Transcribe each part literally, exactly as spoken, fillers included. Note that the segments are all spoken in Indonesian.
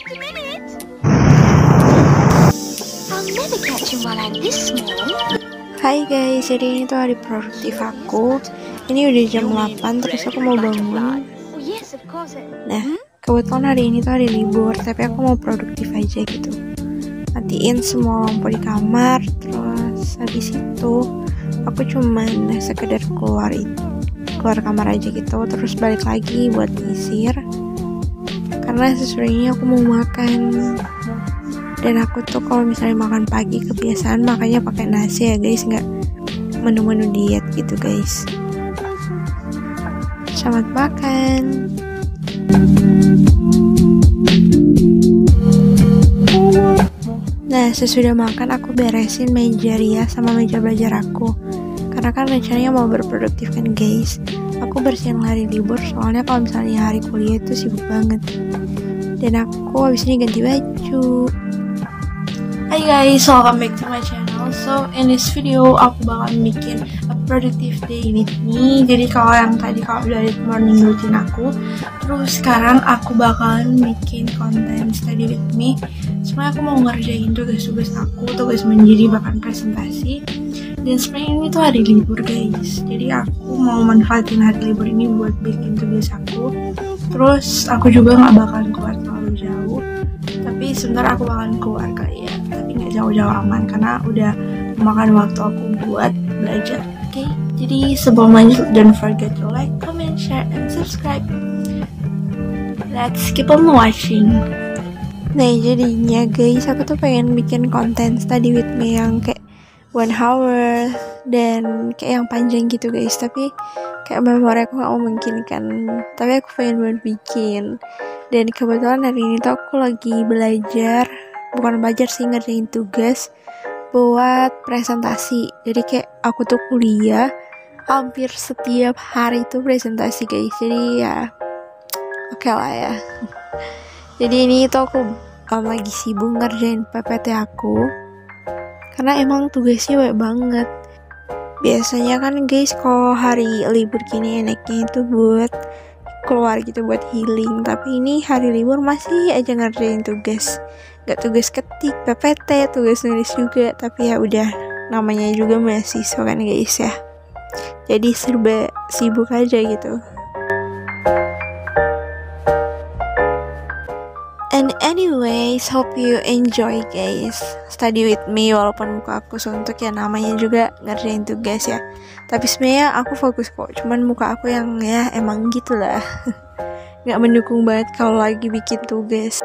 Wait a minute. I'll never catch him while I'm this small. Hai guys, jadi ini tuh hari produktif aku. Ini udah jam delapan, terus aku mau bangun. Nah, kebetulan hari ini tuh hari libur, tapi aku mau produktif aja gitu. Matiin semua lampu di kamar, terus habis itu aku cuman sekedar keluar keluar kamar aja gitu, terus balik lagi buat nyisir. Karena sesudah aku mau makan. Dan aku tuh kalau misalnya makan pagi kebiasaan makanya pakai nasi ya guys, nggak menu-menu diet gitu guys. Selamat makan. Nah, sesudah makan aku beresin meja rias sama meja belajar aku. Karena kan rencananya mau berproduktif kan guys. Aku bersihin hari libur soalnya kalau misalnya hari kuliah itu sibuk banget. Dan aku habis ini ganti baju. Hai guys, welcome back to my channel. So in this video aku bakalan bikin a productive day with me. Jadi kalau yang tadi kalau udah lihat morning routine aku, terus sekarang aku bakalan bikin konten study with me. Sebenarnya aku mau ngerjain tugas-tugas aku, tugas menjadi bahkan presentasi. Dan sebenarnya ini tuh hari libur guys. Jadi aku mau manfaatin hari libur ini buat bikin tugas aku. Terus aku juga nggak bakalan keluar terlalu jauh. Tapi sebentar aku bakalan keluar kali ya, tapi nggak jauh-jauh aman karena udah memakan waktu aku buat belajar. Oke, okay? Jadi sebelum lanjut, don't forget to like, comment, share, and subscribe. Let's keep on watching. Nah jadinya guys, aku tuh pengen bikin konten study with me yang kayak one hour dan kayak yang panjang gitu guys. Tapi kayak memori aku nggak memungkinkan. Tapi aku pengen banget bikin. Dan kebetulan hari ini tuh aku lagi belajar, bukan belajar sih, ngerjain tugas buat presentasi. Jadi kayak aku tuh kuliah hampir setiap hari tuh presentasi guys. Jadi ya oke okay lah ya. Jadi ini tuh aku um, lagi sibuk ngerjain P P T aku karena emang tugasnya banyak banget. Biasanya kan guys kalau hari libur gini enaknya itu buat keluar gitu buat healing, tapi ini hari libur masih aja ngerjain tugas. Gak tugas ketik, P P T, tugas nulis juga. Tapi ya udah, namanya juga mahasiswa kan guys ya. Jadi serba sibuk aja gitu. And anyways, hope you enjoy guys study with me. Walaupun muka aku suntuk ya, namanya juga ngerjain tugas ya. Tapi sebenarnya aku fokus kok, cuman muka aku yang ya emang gitulah. Nggak mendukung banget kalau lagi bikin tugas.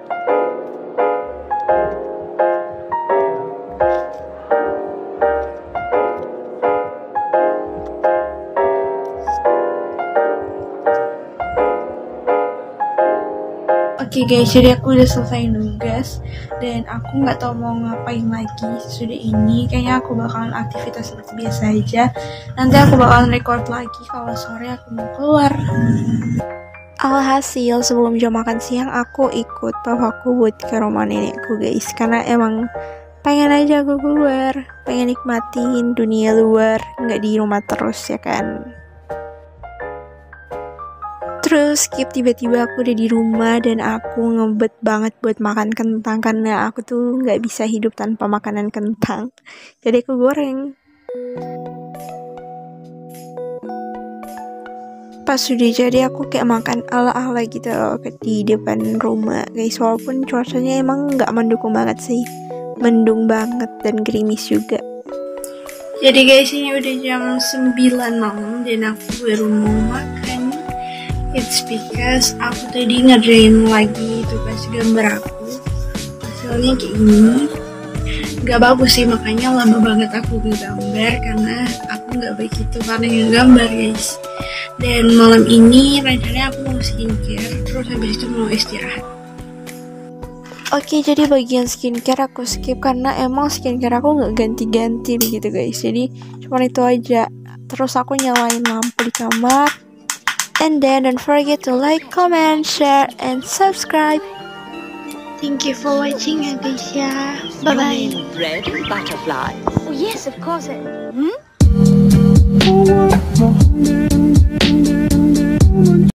Oke okay guys, jadi aku udah selesai nugas dan aku nggak tahu mau ngapain lagi sudah ini. Kayaknya aku bakalan aktivitas seperti biasa aja. Nanti aku bakalan record lagi kalau sore aku mau keluar. Alhasil sebelum jam makan siang aku ikut papaku buat ke rumah nenekku guys. Karena emang pengen aja aku keluar, pengen nikmatin dunia luar, nggak di rumah terus ya kan. Terus skip tiba-tiba aku udah di rumah dan aku ngebet banget buat makan kentang karena aku tuh nggak bisa hidup tanpa makanan kentang. Jadi aku goreng. Pas sudah jadi aku kayak makan ala-ala gitu loh di depan rumah guys. Walaupun cuacanya emang nggak mendukung banget sih, mendung banget dan gerimis juga. Jadi guys, ini udah jam sembilan malam dan aku baru mau makan. It's because aku tadi ngerjain lagi tugas gambar aku. Hasilnya kayak gini. Gak bagus sih, makanya lama banget aku ngegambar karena aku gak baik itu karena ngegambar guys. Dan malam ini rencananya aku mau skincare, terus habis itu mau istirahat. Oke, jadi bagian skincare aku skip karena emang skincare aku gak ganti-ganti gitu guys. Jadi cuma itu aja. Terus aku nyalain lampu di kamar. And then don't forget to like, comment, share, and subscribe. Thank you for watching ya guys ya. Bye bye. Red butterfly. Oh yes, of course. Hmm?